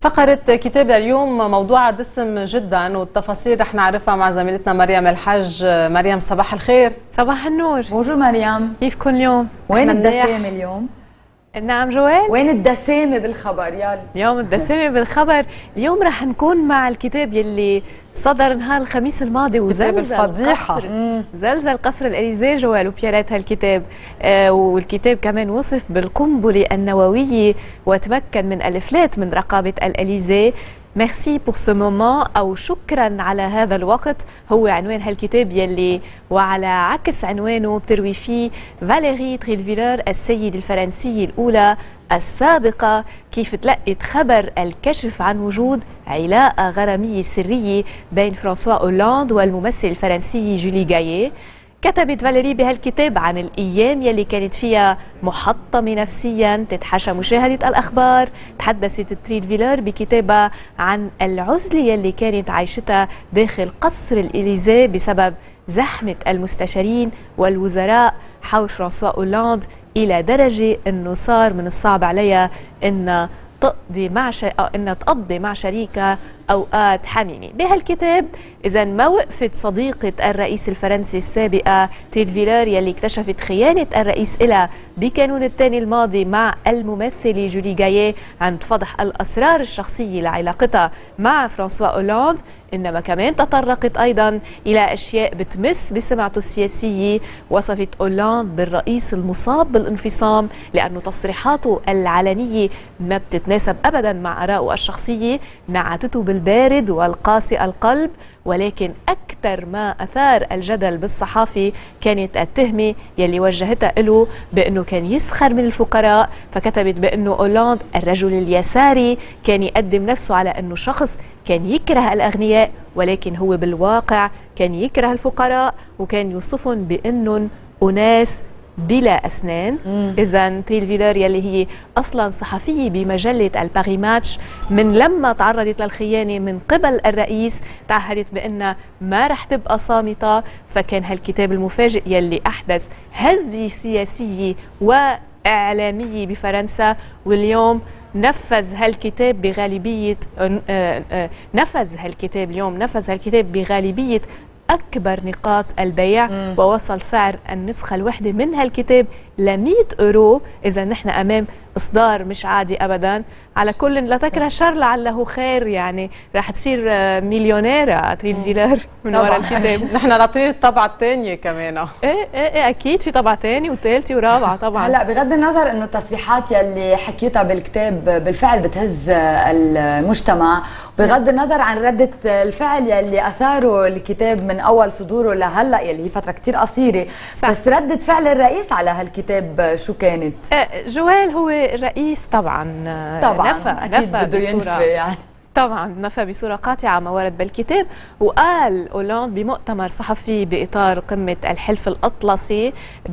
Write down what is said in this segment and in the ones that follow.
فقرة كتاب اليوم موضوعها دسم جدا، والتفاصيل رح نعرفها مع زميلتنا مريم الحج. مريم صباح الخير. صباح النور. بونجور مريم، كيفكم اليوم؟ وين الدسامة اليوم؟ نعم جوال؟ وين الدسامة بالخبر؟ يلا اليوم الدسامة بالخبر. اليوم رح نكون مع الكتاب يلي صدر نهار الخميس الماضي وزلزل الفضيحة زلزل قصر الإليزيه جوال وبيارات هالكتاب. والكتاب كمان وصف بالقنبلة النووية وتمكن من الإفلات من رقابة الإليزيه. ميرسي بور سو مومون أو شكرا على هذا الوقت هو عنوان هالكتاب يلي وعلى عكس عنوانه بتروي فيه فاليري تريلفيلر السيدة الفرنسية الأولى السابقة كيف تلقت خبر الكشف عن وجود علاقة غرامية سرية بين فرانسوا أولاند والممثل الفرنسي جولي غاييه. كتبت فاليري بهالكتاب عن الأيام يلي كانت فيها محطمة نفسيا تتحاشى مشاهدة الأخبار. تحدثت تريلفيلر بكتابها عن العزلة يلي كانت عايشتها داخل قصر الإليزيه بسبب زحمة المستشارين والوزراء حول فرانسوا أولاند، إلى درجة أنه صار من الصعب عليها أن تقضي مع شريكها أوقات حميمة. بهالكتاب إذا ما وقفت صديقة الرئيس الفرنسي السابقة تريلفيلر يلي اكتشفت خيانة الرئيس إلها بكانون الثاني الماضي مع الممثلة جولي غاييه عند فضح الأسرار الشخصية لعلاقتها مع فرانسوا أولاند، إنما كمان تطرقت أيضا إلى أشياء بتمس بسمعته السياسية. وصفت أولاند بالرئيس المصاب بالانفصام لأنه تصريحاته العلنية ما بتتناسب أبدا مع آرائه الشخصية، نعتته بالبارد والقاسي القلب. ولكن أكثر ما أثار الجدل بالصحافة كانت التهمة يلي وجهتها له بأنه كان يسخر من الفقراء. فكتبت بأنه أولاند الرجل اليساري كان يقدم نفسه على أنه شخص كان يكره الأغنياء، ولكن هو بالواقع كان يكره الفقراء وكان يوصفهم بأنهم أناس بلا أسنان. إذا تريلفيلر يلي هي أصلا صحفية بمجلة الباري ماتش، من لما تعرضت للخيانة من قبل الرئيس تعهدت بأنها ما رح تبقى صامتة. فكان هالكتاب المفاجئ يلي أحدث هزة سياسية وإعلامية بفرنسا، واليوم نفذ هالكتاب بغالبية أكبر نقاط البيع. ووصل سعر النسخة الواحدة من هالكتاب ل 100 يورو. إذا نحن أمام إصدار مش عادي أبدا. على كل لا تكره شر لعله خير، يعني رح تصير مليونيرة تريلفيلر من وراء الكتاب. نحن ناطرين الطبعة الثانية كمان. إيه أكيد في طبعة ثانية وثالثة ورابعة طبعا. هلا بغض النظر إنه التصريحات يلي حكيتها بالكتاب بالفعل بتهز المجتمع، بغض النظر عن ردة الفعل يلي أثاره الكتاب من أول صدوره لهلا يلي هي فترة كتير قصيرة، بس ردة فعل الرئيس على هالكتاب شو كانت؟ جوال هو الرئيس طبعا أكيد بده ينفي، يعني طبعا نفى بصورة قاطعة ما ورد بالكتاب. وقال أولاند بمؤتمر صحفي بإطار قمة الحلف الأطلسي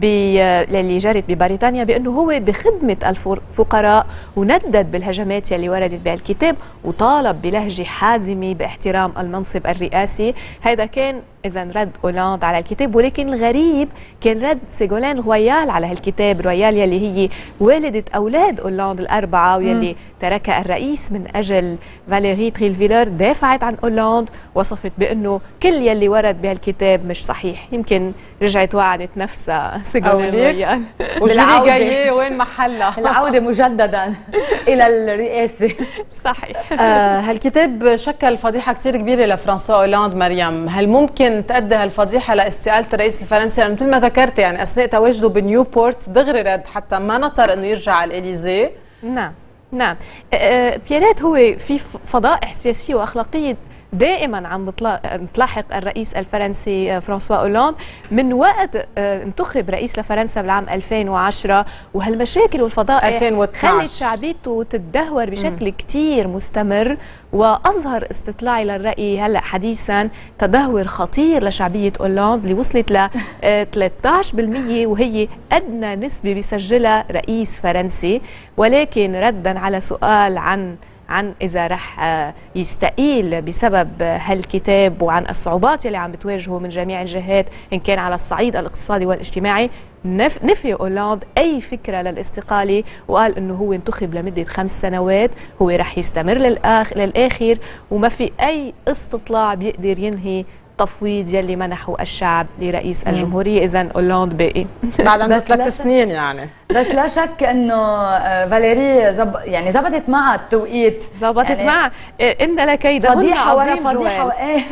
اللي جرت ببريطانيا بأنه هو بخدمة الفقراء، وندد بالهجمات يلي وردت بالكتاب وطالب بلهجة حازمة باحترام المنصب الرئاسي. هذا كان إذا رد أولاند على الكتاب. ولكن الغريب كان رد سيغولين رويال على هالكتاب. رويال يلي هي والدة أولاد أولاند الأربعة ويلي تركها الرئيس من أجل فاليري تريلفيلر، دافعت عن أولاند. وصفت بأنه كل يلي ورد بهالكتاب مش صحيح. يمكن رجعت وعدت نفسها سيغولين رويال. وجولي غاييه وين محلها؟ العودة مجددا إلى الرئاسة. صحيح. هالكتاب شكل فضيحة كتير كبيرة لفرانسوا أولاند. مريم، هل ممكن تؤدي هالفضيحة لاستقالة الرئيس الفرنسي؟ لأنه مثل ما ذكرت يعني أثناء تواجده بنيوبورت دغري رد، حتى ما نطر إنه يرجع على الإليزيه. نعم بيارات هو في فضائح سياسية وأخلاقية دائما عم بتلاحق الرئيس الفرنسي فرانسوا أولاند من وقت انتخب رئيس لفرنسا بالعام 2010. وهالمشاكل والفضائح خلت شعبيته تتدهور بشكل كتير مستمر. وأظهر استطلاعي للرأي هلأ حديثا تدهور خطير لشعبية أولاند اللي وصلت ل 13%، وهي أدنى نسبة بيسجلها رئيس فرنسي. ولكن ردا على سؤال عن إذا رح يستقيل بسبب هالكتاب وعن الصعوبات اللي عم بتواجهه من جميع الجهات إن كان على الصعيد الاقتصادي والاجتماعي، نفي أولاند أي فكرة للاستقالة، وقال أنه هو انتخب لمدة 5 سنوات، هو رح يستمر للآخر، وما في أي استطلاع بيقدر ينهي تفويض يلي منحه الشعب لرئيس الجمهورية. إذن أولاند باقي بعد عنده 3 سنين يعني. بس لا شك انه فاليري يعني زبطت معها التوقيت، زبطت يعني معها. إن لكيدهن فضيحه ورا عظيم فضيحه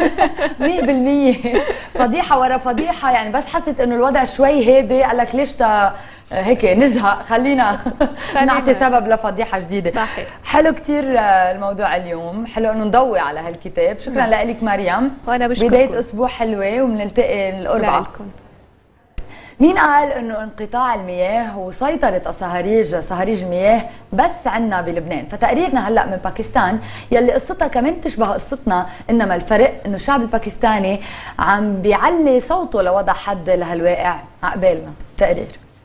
100% فضيحه ورا فضيحه. يعني بس حست انه الوضع شوي هادي، قال لك ليش هيك نزهق، خلينا نعطي سبب لفضيحه جديده. صحيح. حلو كثير الموضوع اليوم، حلو انه نضوي على هالكتاب. شكرا لك مريم، وانا بشكركم. بدايه اسبوع حلوه وبنلتقي الاربعاء. مين قال انه انقطاع المياه وسيطرة صهاريج مياه بس عنا بلبنان؟ فتقريرنا هلا من باكستان يلي قصتها كمان تشبه قصتنا، انما الفرق انه الشعب الباكستاني عم بيعلي صوته لوضع حد لهالواقع. عقبالنا تقرير.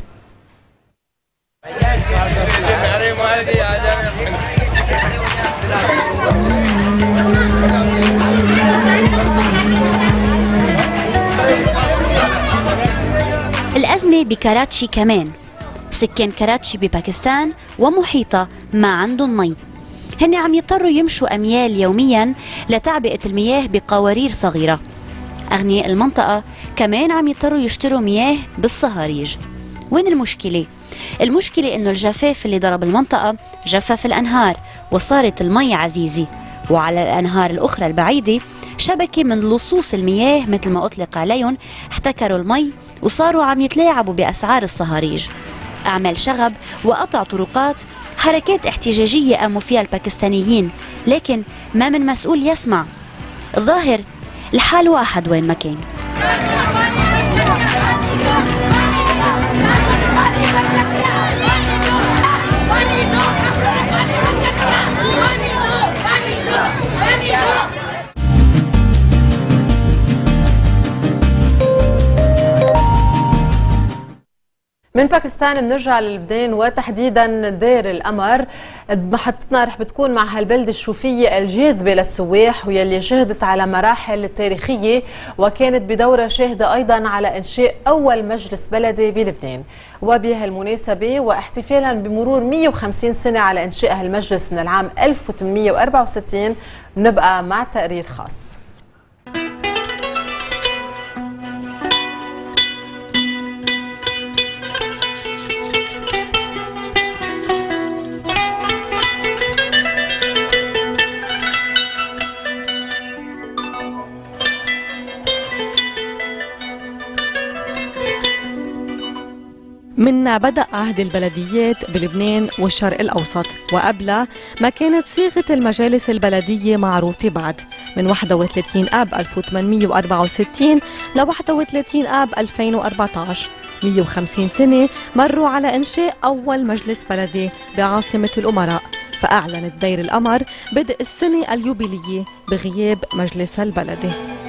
الأزمة بكراتشي كمان. سكان كراتشي بباكستان ومحيطة ما عندهم مي، هن عم يضطروا يمشوا أميال يوميا لتعبئة المياه بقوارير صغيرة. أغنياء المنطقة كمان عم يضطروا يشتروا مياه بالصهاريج. وين المشكلة؟ المشكلة إنه الجفاف اللي ضرب المنطقة جفف الأنهار وصارت المي عزيزة، وعلى الأنهار الأخرى البعيدة شبكة من لصوص المياه مثل ما أطلق عليهم احتكروا المي وصاروا عم يتلاعبوا بأسعار الصهاريج. أعمال شغب وقطع طرقات، حركات احتجاجية قاموا فيها الباكستانيين، لكن ما من مسؤول يسمع. الظاهر الحال واحد وين ما كان. من باكستان بنرجع للبنان وتحديدا دير القمر. محطتنا رح بتكون مع هالبلدة الشوفية الجاذبة للسواح واللي شهدت على مراحل تاريخية، وكانت بدورة شاهدة أيضا على إنشاء أول مجلس بلدي بلبنان. وبهالمناسبة واحتفالا بمرور 150 سنة على إنشاء هالمجلس من العام 1864 نبقى مع تقرير خاص. منا بدأ عهد البلديات بلبنان والشرق الأوسط، وقبلها ما كانت صيغة المجالس البلدية معروفة بعد. من 31 آب 1864 ل 31 آب 2014 150 سنة مروا على إنشاء أول مجلس بلدي بعاصمة الأمراء، فأعلنت دير القمر بدء السنة اليوبيلية بغياب مجلس البلدي.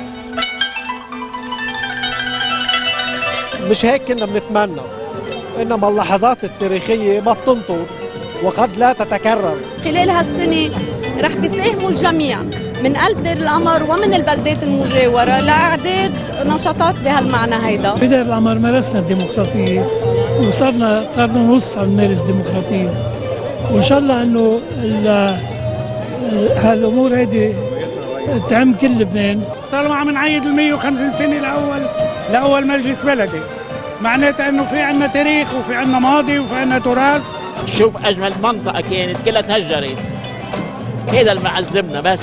مش هيك كنا بنتمنى، إنما اللحظات التاريخية ما بتنطر وقد لا تتكرر. خلال هالسنة رح بيساهموا الجميع من قلب دير القمر ومن البلدات المجاورة لإعداد نشاطات بهالمعنى هيدا. بدير القمر مارسنا الديمقراطية وصرنا قرن ونص عم نمارس الديمقراطية، وإن شاء الله إنه هالأمور هيدي تعم كل لبنان. طالما عم نعيد 150 سنة لأول مجلس بلدي، معناتها انه في عنا تاريخ وفي عنا ماضي وفي عنا تراث. شوف اجمل منطقه كانت كلها تهجرت، هذا اللي معذبنا بس.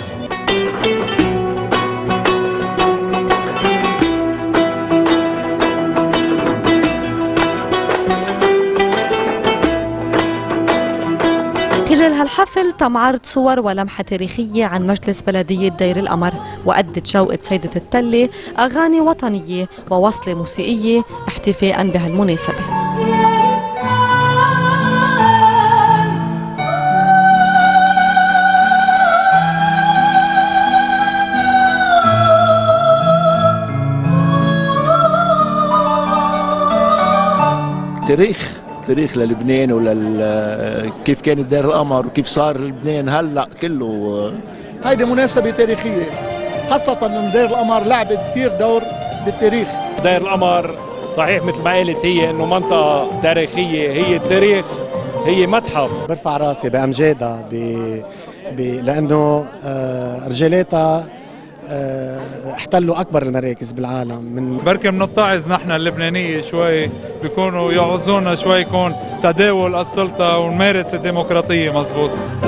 خلال هالحفل تم عرض صور ولمحة تاريخية عن مجلس بلدية دير القمر، وأدت شوقة سيدة التلة أغاني وطنية ووصلة موسيقية احتفاء بهالمناسبة. تاريخ للبنان كيف كانت دير القمر وكيف صار لبنان هلا كله. هيدي مناسبة تاريخية، خاصة ان دير القمر لعبت كثير دور بالتاريخ. دير القمر صحيح مثل ما قالت هي انه منطقه تاريخيه، هي التاريخ، هي متحف. برفع راسي بامجادها لانه رجالاتها احتلوا اكبر المراكز بالعالم. بركي بنتعظ نحن اللبنانيه شوي، بيكونوا يعظونا شوي يكون تداول السلطه ونمارس الديمقراطيه. مزبوط.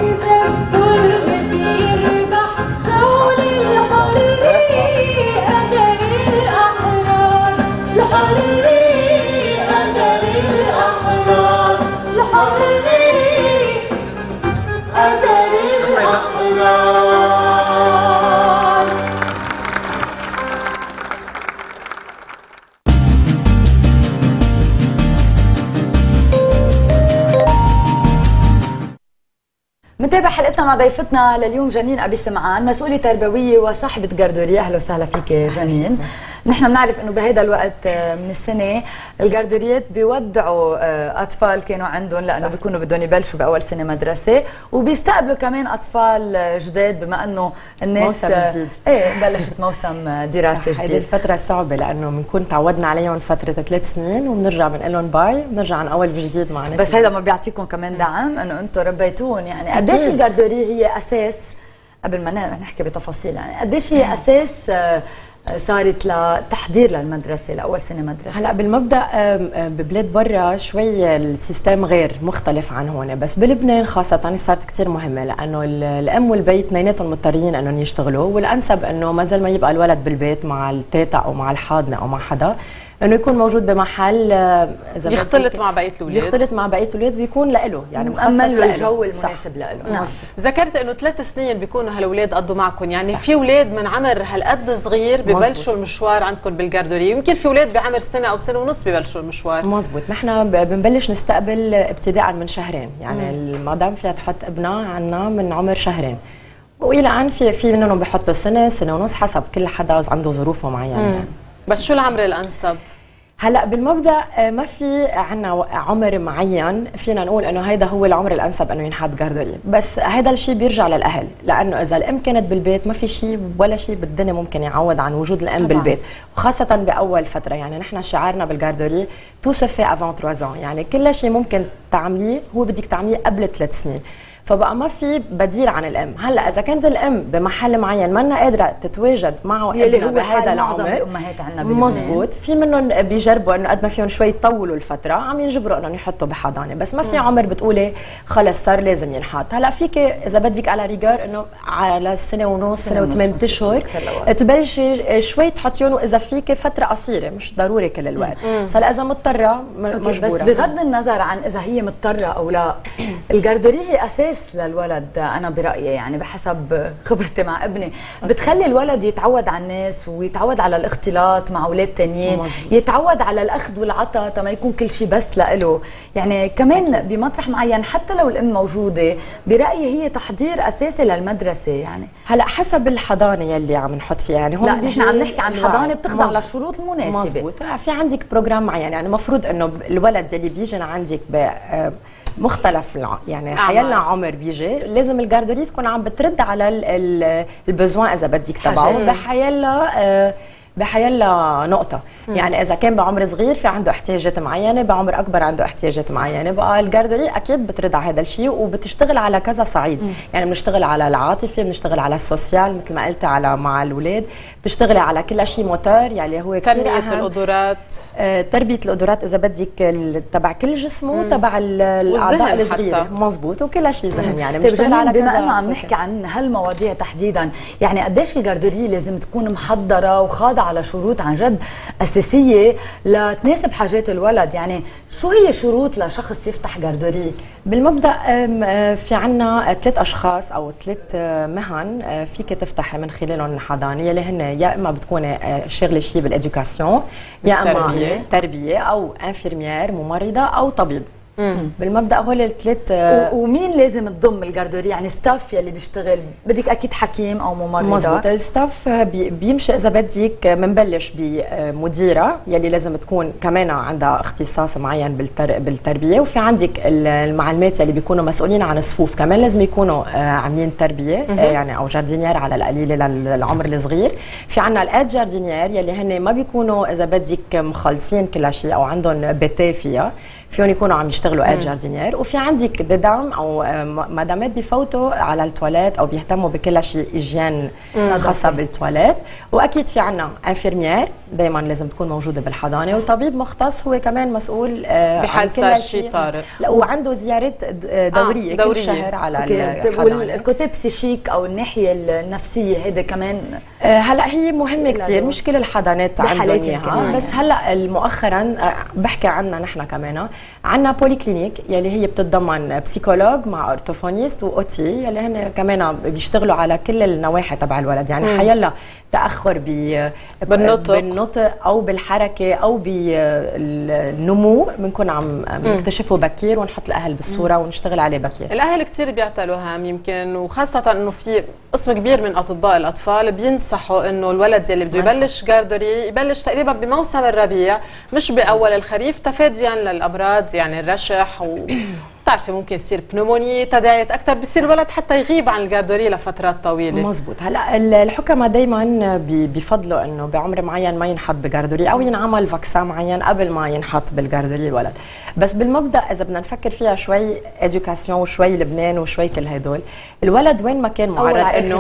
منتابع حلقتنا مع ضيفتنا لليوم جنين أبي سمعان، مسؤولة تربوية وصاحبة جاردوريه. أهلا وسهلا فيك جنين. نحن بنعرف انه بهذا الوقت من السنه الجاردوريات بيودعوا اطفال كانوا عندهم لانه بيكونوا بدهم يبلشوا باول سنه مدرسه، وبيستقبلوا كمان اطفال جداد بما انه الناس موسم جديد. ايه بلشت موسم دراسي جديد. هذه الفتره صعبه لانه بنكون تعودنا عليهم فتره 3 سنين وبنرجع بنقول لهم باي، بنرجع عن اول وجديد معنا. بس هذا ما بيعطيكم كمان دعم انه انتم ربيتوهم؟ يعني قديش الجاردوريه هي اساس، قبل ما نحكي بتفاصيل، يعني قديش هي اساس صارت لتحضير للمدرسه لاول سنه مدرسه؟ هلا بالمبدا ببلاد برا شوي السيستم غير مختلف عن هون، بس بلبنان خاصه صارت كثير مهمه لانه الام والبيت اثنيناتهم مضطرين انهم يشتغلوا، والانسب انه ما زال ما يبقى الولد بالبيت مع التيتا او مع الحاضنه او مع حدا، انه يكون موجود بمحل اذا يختلط مع بقيه الاولاد، يختلط مع بقيه الاولاد ويكون له يعني مؤمن له الجو المناسب له. نعم. ذكرت انه 3 سنين بيكونوا هالاولاد قضوا معكم، يعني في اولاد من عمر هالقد صغير ببلشوا المشوار عندكم بالجاردوريه، يمكن في اولاد بعمر سنه او سنه ونص ببلشوا المشوار. مزبوط. نحن بنبلش نستقبل ابتداء من شهرين، يعني المدام فيها تحط ابنها عنا من عمر شهرين، والى الان في منهم بحطوا سنه ونص حسب كل حدا عنده ظروفه معينه يعني. بس شو العمر الانسب؟ هلا بالمبدا ما في عنا عمر معين فينا نقول انه هيدا هو العمر الانسب انه ينحط جاردوريه، بس هذا الشيء بيرجع للاهل، لانه اذا الام كانت بالبيت ما في شيء ولا شيء بالدنيا ممكن يعوض عن وجود الام طبعا بالبيت، وخاصه باول فتره. يعني نحن شعارنا بالجاردوريه تو سو في افون 3 ans، يعني كل شيء ممكن تعمليه هو بدك تعمليه قبل 3 سنين، فبقى ما في بديل عن الام. هلا اذا كانت الام بمحل معين ما قادره تتواجد معه ابنها بهذا العمر، الامهات عندنا مزبوط، في منهم بيجربوا انه قد ما فيهم شوي يطولوا الفتره عم ينجبروا انهم يحطوا بحضانه، بس ما في عمر بتقولي خلص صار لازم ينحط. هلا فيك اذا بدك على ريجار انه على سنه ونص سنه و8 اشهر تبلشي شوي تحطيهم، واذا فيك فتره قصيره مش ضروري كل الوقت. هلا اذا مضطره مجبوره. بس بغض النظر عن اذا هي مضطره او لا، الجاردوريه هي اساس للولد. انا برايي يعني بحسب خبرتي مع ابني بتخلي الولد يتعود على الناس ويتعود على الاختلاط مع اولاد ثانيين، يتعود على الاخذ والعطاء تما يكون كل شيء بس لإله. يعني كمان بمطرح معين حتى لو الام موجوده برايي هي تحضير اساسي للمدرسه. يعني هلا حسب الحضانه يلي عم نحط فيها، يعني هون لا نحن عم نحكي عن حضانه بتخضع للشروط المناسبه. مزبوط. في عندك بروجرام معين، يعني المفروض انه الولد يلي بيجي لعندك مختلف يعني حيلا عمر بيجي لازم الجاردوريه تكون عم بترد على البزوان اذا بدك تبعه بحيلا نقطة. يعني إذا كان بعمر صغير في عنده احتياجات معينة، بعمر أكبر عنده احتياجات معينة، بقى الجاردوريه أكيد بترد على هذا الشيء وبتشتغل على كذا صعيد. يعني بنشتغل على العاطفة، بنشتغل على السوسيال مثل ما قلت على مع الأولاد، بتشتغلي على كل شيء موتور يعني هو كثير أهم. تربية القدرات، تربية القدرات إذا بدك تبع كل جسمه تبع الأعضاء الصغيرة. مزبوط. وكل شيء ذهن يعني بنشتغل على كذا. بما أنه عم نحكي عن هالمواضيع تحديدا، يعني قديش الجاردوريه لازم تكون محضرة وخاضعة على شروط عن جد أساسية لتناسب حاجات الولد؟ يعني شو هي شروط لشخص يفتح جاردوريه؟ بالمبدأ في عنا 3 أشخاص أو 3 مهن فيك تفتحي من خلالهم حضانة، يلي هن يا إما بتكوني شغلة شيء بالإدوكاسيون، يا إما تربية أو انفيرميير ممرضة أو طبيب. بالمبدا هول الثلاث. ومين لازم تضم الجاردوري؟ يعني ستاف يلي بيشتغل، بدك اكيد حكيم او ممرضه. مزبوط. الستاف بيمشي اذا بدك، بنبلش بمديره يلي لازم تكون كمان عندها اختصاص معين بالتربيه، وفي عندك المعلمات يلي بيكونوا مسؤولين عن الصفوف كمان لازم يكونوا عاملين تربيه يعني او جاردينير على القليل للعمر الصغير. في عندنا الاد جاردينير يلي هن ما بيكونوا اذا بدك مخلصين كل شيء او عندهم بيتي فيها، فيهم يكونوا عم يشتغلوا اد جاردينير. وفي عندك ددام او مدامات بيفوتوا على التواليت او بيهتموا بكل شيء هيجين خاصه بالتواليت. واكيد في عندنا انفيرميير دائما لازم تكون موجوده بالحضانه، وطبيب مختص هو كمان مسؤول بحال صار شيء طارئ. لا وعنده زيارات دوريه كل شهر على الحضانه. والكوتي بسيشيك او الناحيه النفسيه هيدا كمان هلا هي مهمه كثير، مش كل الحضانات عندهم اياها، بس هلا مؤخرا بحكي عنها نحن كمان. عندنا بولي كلينيك يلي هي بتتضمن بسيكولوج مع اورتوفونيست واوتي يلي هن كمان بيشتغلوا على كل النواحي تبع الولد، يعني حيلا تاخر بالنطق او بالحركه او بالنمو بنكون عم نكتشفه بكير ونحط الاهل بالصوره ونشتغل عليه بكير. الاهل كثير بيعتلوا هام يمكن، وخاصه انه في قسم كبير من اطباء الاطفال بينصحوا انه الولد يلي بده يبلش جاردوري يبلش تقريبا بموسم الربيع مش باول الخريف، تفاديا للامراض يعني الرشح بتعرفي ممكن يصير بنومونيا، تداعيات اكثر، بصير الولد حتى يغيب عن الجاردوري لفترات طويله. مزبوط. هلا الحكماء دائما بيفضلوا انه بعمر معين ما ينحط بجاردوري او ينعمل فاكسان معين قبل ما ينحط بالجاردوري الولد. بس بالمبدا اذا بدنا نفكر فيها شوي اديوكاسيون وشوي لبنان وشوي كل هدول، الولد وين ما كان معرض انه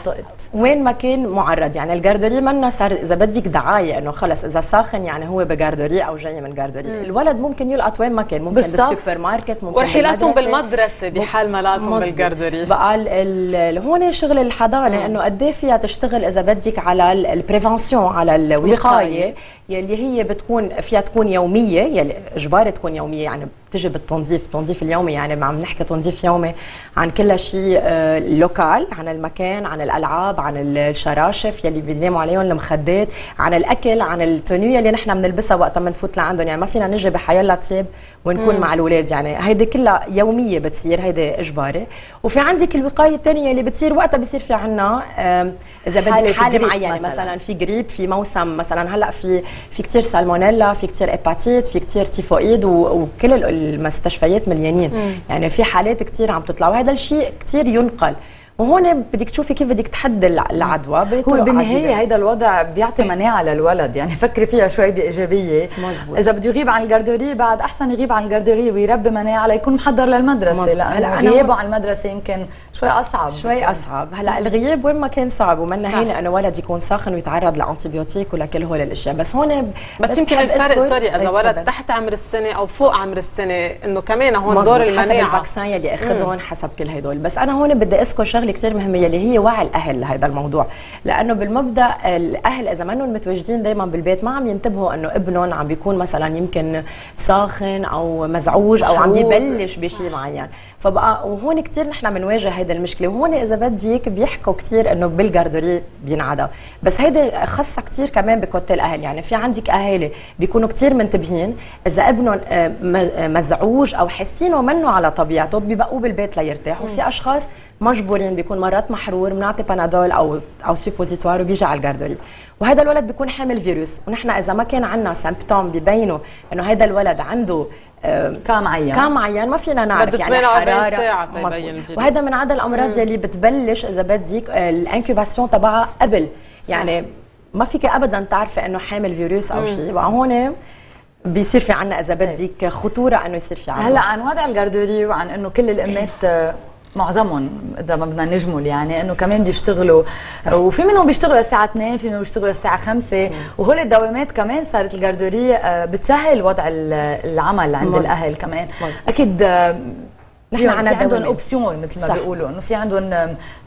وين ما كان معرض، يعني الجاردوري منا صار اذا بدك دعايه انه خلص اذا ساخن يعني هو بجاردوري او جاي من جاردوري. الولد ممكن يلقط وين ما كان، ممكن بالسوبر ماركت، ممكن ورحلاتهم بالمدرسه بحال ما لقطهم بالجاردوري. بقى هون شغل الحضانه انه قد ايه فيها تشتغل اذا بدك على البريفنسيون، على الوقايه يلي هي بتكون فيها تكون يوميه، يلي اجباري تكون يوميه، يعني بتجي التنظيف اليومي، يعني عم نحكي تنظيف يومي عن كل شيء لوكال، عن المكان، عن الالعاب، عن الشراشف يلي بيناموا عليهم، المخدات، عن الاكل، عن التونيو يلي نحن بنلبسها وقت ما نفوت لعندهم، يعني ما فينا نجي بحيالله طيب ونكون مع الاولاد، يعني هيدي كلها يوميه بتصير، هيدي اجباري. وفي عندك الوقايه الثانيه اللي بتصير وقتها بيصير في عنا اذا بدك حاله معينه، مثلا في جريب، في موسم مثلا هلا في كثير سالمونيلا، في كثير هيباتيت، في كثير تيفويد، وكل المستشفيات مليانين، يعني في حالات كثير عم تطلع، وهذا الشيء كثير ينقل. وهون بدك تشوفي كيف بدك تحدي العدوى. هو بالنهايه هيدا الوضع بيعطي مناعه للولد، يعني فكري فيها شوي بايجابيه. مزبوط. اذا بده يغيب عن الجاردوري بعد احسن يغيب عن الجاردوري ويربي مناعه ليكون محضر للمدرسه، لانه غيابه عن المدرسه يمكن شوي اصعب. هلا الغياب وين ما كان صعب، ومنا هين انه ولد يكون ساخن ويتعرض لانتيبيوتيك ولا كل هول الاشياء، بس هون بس يمكن الفرق سوري اذا ولد تحت عمر السنه او فوق عمر السنه، انه كمان هون دور المناعه حسب الفاكسان يلي اخذهم، حسب كل هدول. بس انا هون بدي اذكر شغله كثير مهمه يلي هي وعي الاهل لهذا الموضوع، لانه بالمبدا الاهل اذا منهم متواجدين دائما بالبيت ما عم ينتبهوا انه ابنهم عم بيكون مثلا يمكن ساخن او مزعوج او عم يبلش بشيء معين، فبقى وهون كثير نحن بنواجه هيدا المشكله. وهون اذا بدك بيحكوا كثير انه بالجاردوري بينعدى، بس هيدا خاصه كثير كمان بكوتي الاهل، يعني في عندك اهالي بيكونوا كثير منتبهين اذا ابنهم مزعوج او حاسينه منه على طبيعته بيبقوا بالبيت ليرتاح، وفي اشخاص مجبورين بيكون مرات محرور بنعطي بنادول او سيبوزيتوار وبيجي على الجاردوري، وهذا الولد بيكون حامل فيروس، ونحن اذا ما كان عندنا سيمبتوم ببينوا انه هذا الولد عنده كام معين ما فينا نعرف، بده 48 ساعه تبين الفيروس. وهذا من عدد الامراض يلي بتبلش اذا بدك الانكوباسيون تبعها قبل، يعني ما فيك ابدا تعرفي انه حامل فيروس او شيء، وهون بيصير في عنا اذا بدك خطوره انه يصير في عنا. هلا عن وضع الجاردوري وعن انه كل الامات معظمهم اذا ما بدنا نجمل، يعني انه كمان بيشتغلوا وفي منهم بيشتغلوا الساعه 2، في منهم بيشتغلوا الساعه 5، وهول الدوامات كمان صارت الجاردوري بتسهل وضع العمل عند الاهل كمان. اكيد نحن عندهم اوبسيون مثل ما بيقولوا، انه في عندهم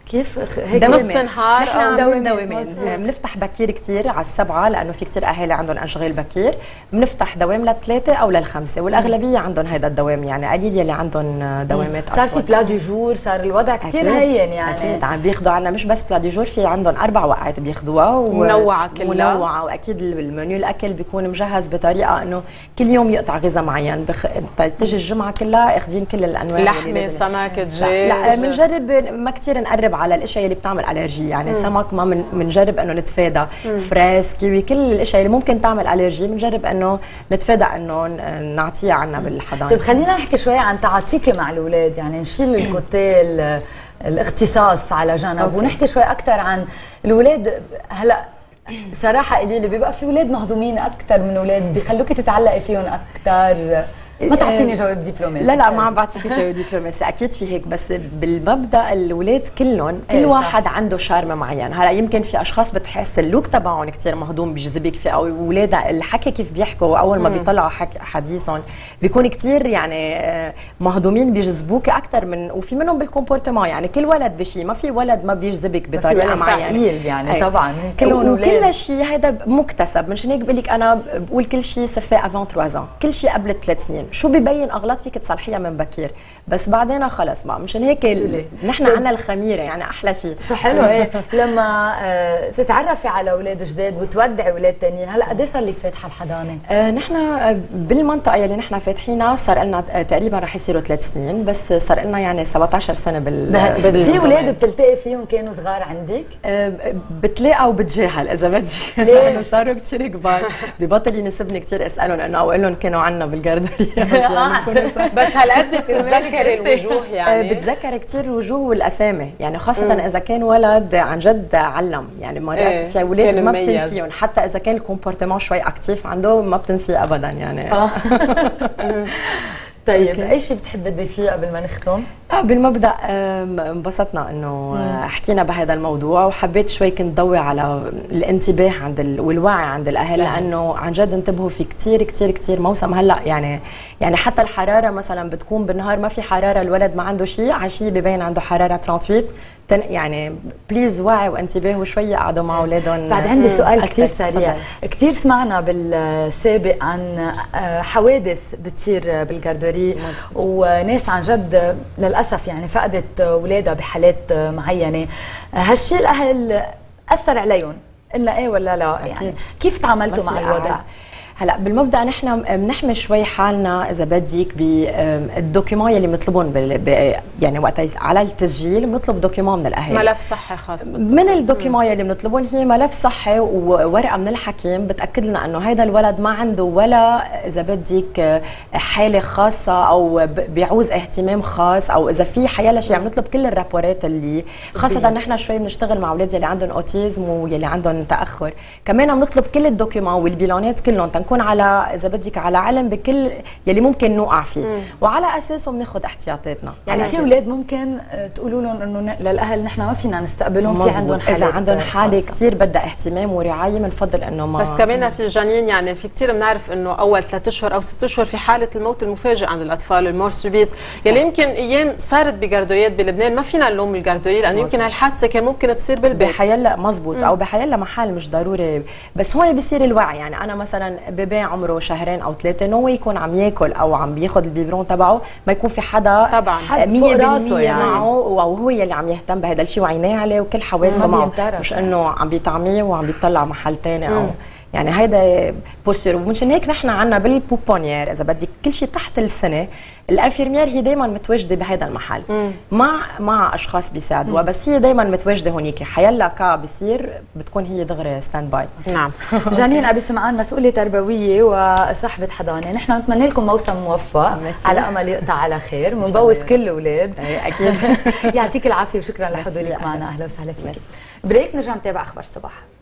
كيف هيك نص نهار او دوامين؟ بنفتح بكير كثير على 7 لانه في كثير اهالي عندهم اشغال بكير، بنفتح دوام ل3 او ل5 والاغلبيه عندهم هيدا الدوام، يعني قليل يلي عندهم دوامات. صار في بلا دو جور، صار الوضع كثير هين يعني. اكيد عم بياخذوا عنا مش بس بلا دو جور، في عندهم 4 وقعات بياخذوها منوعه كلها منوعه، واكيد المنيو الاكل بيكون مجهز بطريقه انه كل يوم يقطع غذاء معين. تجي الجمعه كلها اخذين كل الانواع، لحمه سمك دجاج. لا بنجرب ما كثير نقرب على الاشياء اللي بتعمل الرجي، يعني سمك ما بنجرب انه نتفادى، فراس كيوي كل الاشياء اللي ممكن تعمل الرجي بنجرب انه نتفادى انه نعطيها عنا بالحضانه. طيب خلينا نحكي شوي عن تعاطيكي مع الاولاد، يعني نشيل الكوتيل الاختصاص على جنب ونحكي شوي اكثر عن الاولاد. هلا صراحه قليله بيبقى في اولاد مهضومين اكثر من اولاد بيخلوكي تتعلقي فيهم اكثر. ما تعطيني جواب دبلوماسي. لا ما عم بعطيك جواب دبلوماسي، اكيد في هيك، بس بالمبدا الاولاد كلهم كل واحد عنده شارم معين. هلا يمكن في اشخاص بتحس اللوك تبعهم كثير مهضوم بيجذبك فيه، او اولاد الحكي كيف بيحكوا اول ما بيطلعوا حديثهم بيكون كثير يعني مهضومين بيجذبوك اكثر من، وفي منهم بالكومبورتمون، يعني كل ولد بشيء، ما في ولد ما بيجذبك بطريقه معينه يعني طبعا كلهم اولاد. كل شيء هذا مكتسب، مشان هيك بقول لك انا بقول كل شيء سفي افون 3 ans، كل شيء قبل 3 سنين. شو ببين اغلاط فيك تصلحيها من بكير، بس بعدين خلص بقى. مشان هيك نحن عندنا الخميره، يعني احلى شيء. شو حلو ايه لما تتعرفي على اولاد جداد وتودعي اولاد ثانيين. هلا قد ايه صار لك فاتحه الحضانه؟ نحن بالمنطقه يلي نحن فاتحينها صار لنا تقريبا رح يصيروا 3 سنين، بس صار لنا يعني 17 سنه في اولاد بتلتقي فيهم كانوا صغار عندك؟ بتلاقى وبتجاهل اذا بدي، لانه صاروا كثير كبار، ببطل يناسبني كثير اسالهم انه او اقول لهم كانوا عنا بالجاردريه. بس هالقد بتتذكري الوجوه؟ يعني بتذكر كثير الوجوه والاسامي، يعني خاصه اذا كان ولد عن جد علم، يعني مرات في اولاد ما بتنسيهم، حتى اذا كان الكومبورتمون شوي اكتيف عنده ما بتنسيه ابدا يعني. طيب اي شيء بتحبي تضيفيه قبل ما نختم؟ بالمبدا انبسطنا انه حكينا بهذا الموضوع، وحبيت شوي كنت ضوي على الانتباه عند والوعي عند الاهل، لانه عن جد انتبهوا في كثير كثير كثير موسم هلا، يعني حتى الحراره مثلا بتكون بالنهار ما في حراره، الولد ما عنده شيء، عشيه ببين عنده حراره 38. يعني بليز وعي وانتباه وشوي قعدوا مع اولادهم. بعد عندي سؤال كثير سريع، كثير سمعنا بالسابق عن حوادث بتصير بالجاردوري، وناس عن جد للاسف يعني فقدت اولادها بحالات معينه. هالشيء الاهل اثر عليهم، قلنا ايه ولا لا؟ يعني كيف تعاملتوا مع الوضع؟ هلا بالمبدا نحن بنحمي شوي حالنا اذا بدك بالدوكيومون يلي بنطلبهم يعني وقت على التسجيل بنطلب دوكيومون من الاهالي، ملف صحي خاص من الدوكيومون يلي بنطلبهم. هي ملف صحي وورقه من الحكيم بتاكد لنا انه هذا الولد ما عنده ولا اذا بدك حاله خاصه او بيعوز اهتمام خاص، او اذا في حيلا شيء عم نطلب كل الرابورات اللي خاصه نحن شوي بنشتغل مع اولاد يلي عندهم اوتيزم ويلي عندهم تاخر، كمان عم نطلب كل الدوكيومون والبيلانات كلهم نكون على اذا بدك على علم بكل يلي ممكن نوقع فيه، وعلى اساسه بناخذ احتياطاتنا. يعني في اولاد ممكن تقولوا لهم انه للاهل نحن ما فينا نستقبلهم، في عندهم حالات، اذا عندهم حاله كثير بدها اهتمام ورعايه بنفضل انه ما. بس كمان في جنين، يعني في كثير بنعرف انه اول 3 اشهر او 6 اشهر في حاله الموت المفاجئ عند الاطفال، المور سوبيت، يلي يمكن ايام صارت بجاردوريات بلبنان، ما فينا نلوم الجاردوريه لانه يمكن هالحادثه كان ممكن تصير بالبيت بحيلا مزبوط او بحيلا محل مش ضروري، بس هون بيصير الوعي. يعني انا مثلا بيبي عمره 2 شهرين أو 3 انه هو يكون عم ياكل او عم بياخذ البيبرون تبعه، ما يكون في حدا طبعا 100% يعني معه، وهو يلي عم يهتم بهذا الشيء وعيناه عليه وكل حواسه معه، مش انه عم بيطعميه وعم بيطلع محل ثاني او يعني هيدا بورسير. ومنشان هيك نحن عندنا بالبوبونيير اذا بدك كل شيء تحت السنه الانفيرميير هي دايما متواجده بهذا المحل مع اشخاص بيساعدوها، بس هي دايما متواجده هونيك، حيلا كا بصير بتكون هي دغري ستاند باي. نعم. جانين ابي سمعان مسؤوله تربويه وصاحبه حضانه، نحن نتمنى لكم موسم موفق على امل يقطع على خير، ونبوس كل الاولاد. اكيد. يعطيك العافيه وشكرا لحضورك معنا، اهلا وسهلا فيك. بريك نرجع نتابع اخبار الصباح.